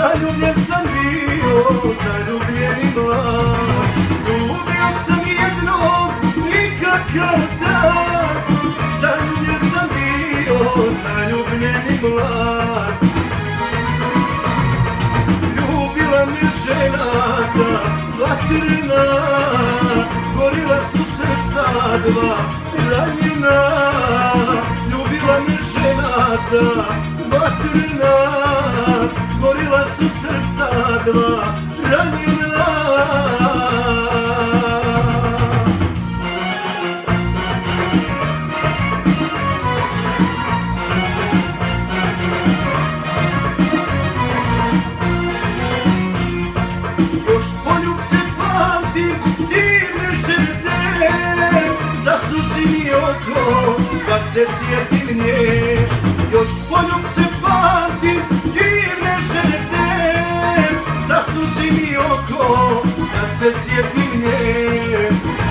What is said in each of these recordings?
Zaljubljen sam bio, zaljubljen i mlad. Ljubio sam jednom, nikakav dan. Zaljubljen sam bio, zaljubljen i mlad. Ljubila me žena ta vatrena, gorila su srca dva ranjena. Ljubila me žena ta vatrena, gorila su srca dva ranjena. Još poljubce pamtim, divne žene, zasuzi mi oko kad se sjetim nje. Još poljubce pamtim, divne žene, zasuzi mi oko kad se sjetim nje.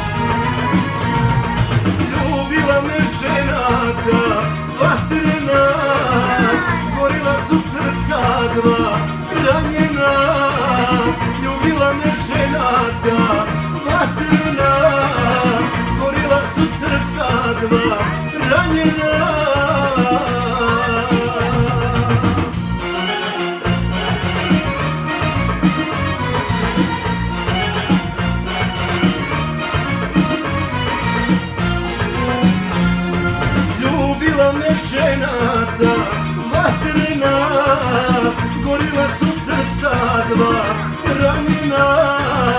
Ljubila me žena ta vatrena, gorila su srca dva ranjena. Ljubila me žena ta vatrena, gorila su srca dva ranjena. Ljubila me žena ta vatrena, gorila su srca dva ranjena.